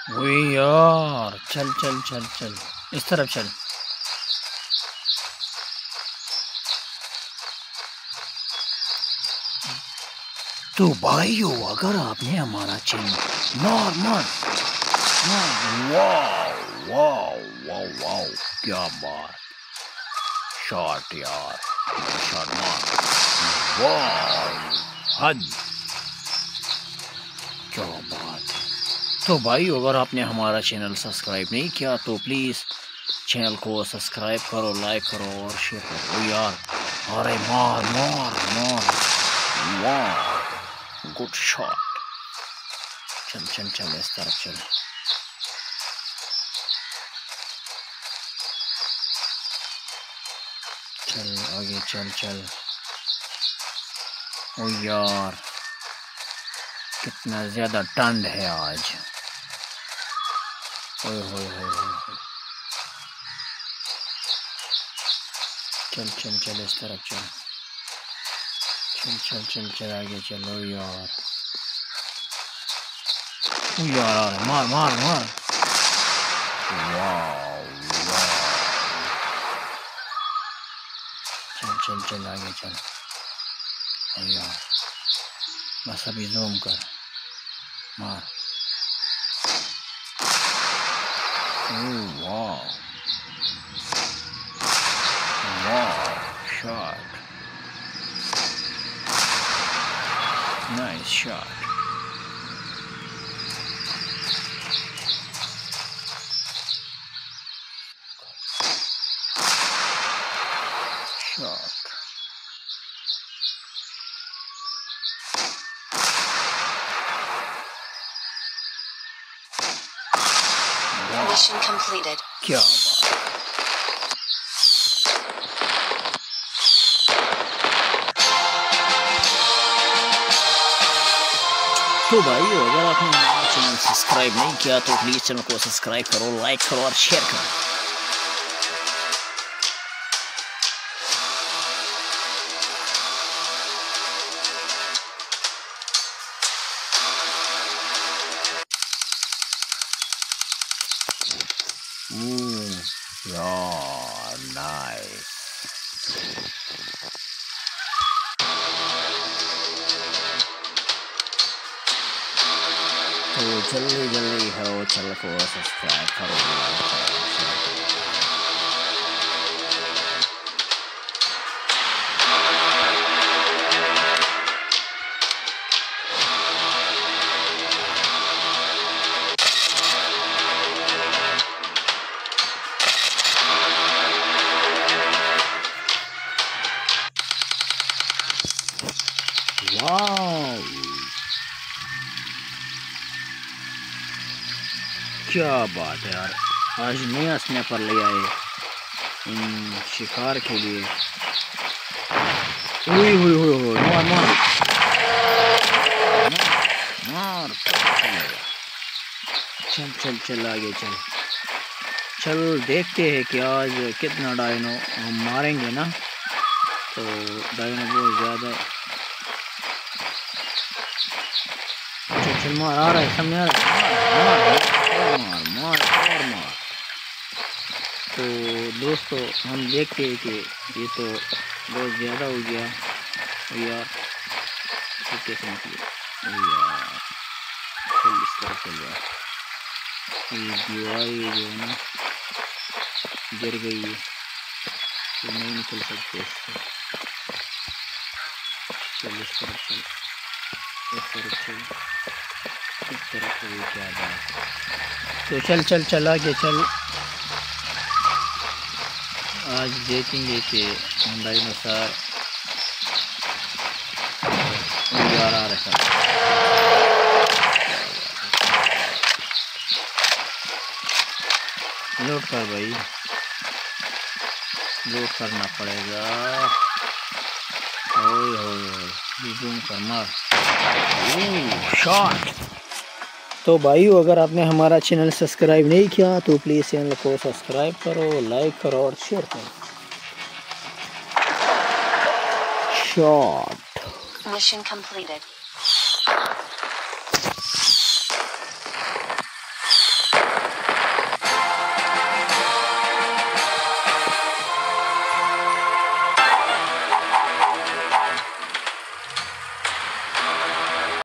ओए यार, चल चल चल चल, इस तरफ चल। तो भाइयों, अगर आपने हमारा चैनल मार मार मार, वाव वाव वाव वाव, क्या बात, शॉट यार, शॉट मार, वाव, हद, क्या बात है। तो भाइयों, अगर आपने हमारा चैनल सब्सक्राइब नहीं किया तो प्लीज़ चैनल को सब्सक्राइब करो, लाइक करो और शेयर करो। ओ यार, अरे मार मार मार, वाह, गुड शॉट। चल चल चल, इस तरफ चल। चल आगे चल चल। ओ यार, कितना ज़्यादा ठंड है आज। ओए होए होए होए। चल चल चल, इस तरफ चल। चल चल चल चल, आगे चलो यार। ओ यार, मार मार मार, वाह वाह। चल चल चल, आगे चल। ओ यार, बस अभी जूम कर, मार। ओह वाह वाह, shot, nice shot. Shot, Mission completed. क्या बात। तो भाई, अगर आपने हमारा चैनल सब्सक्राइब नहीं किया तो प्लीज़ चैनल को सब्सक्राइब करो, लाइक करो और शेयर करो। यार, नाइस। तो जल्दी जल्दी हो, चैनल को सब्सक्राइब करो, लाइक करो, शेयर करो। वाह, क्या बात है यार, आज नया स्नैपर ले आए शिकार के लिए। हुई हुई हुई हुई, मार मार मार, चल चल चल, आगे चल चल। देखते हैं कि आज कितना डायनो हम मारेंगे ना। तो डायनो बहुत ज़्यादा। चल चल, मार, आ रहा है सामने, आ रहा है, मार मार मार मार। तो दोस्तों, हम देखते हैं कि ये तो बहुत ज़्यादा हो गया यार। तो कैसे निकले यार, चल इस तरह चल यार। ये दीवार ये जो है ना, गिर गई है तो नहीं निकल सकते इससे। चल इस तरफ चल, इस तरफ चल, इस तरफ चल, क्या बात। तो चल चल चल, आगे चल। आज देखेंगे कि डायनासोर यार आ रहा है। लोड कर भाई, लोड करना पड़ेगा। ओए होए, जूम कर, मार, शॉट। तो भाइयों, अगर आपने हमारा चैनल सब्सक्राइब नहीं किया तो प्लीज़ चैनल को सब्सक्राइब करो, लाइक करो और शेयर करो। Shot, Mission completed.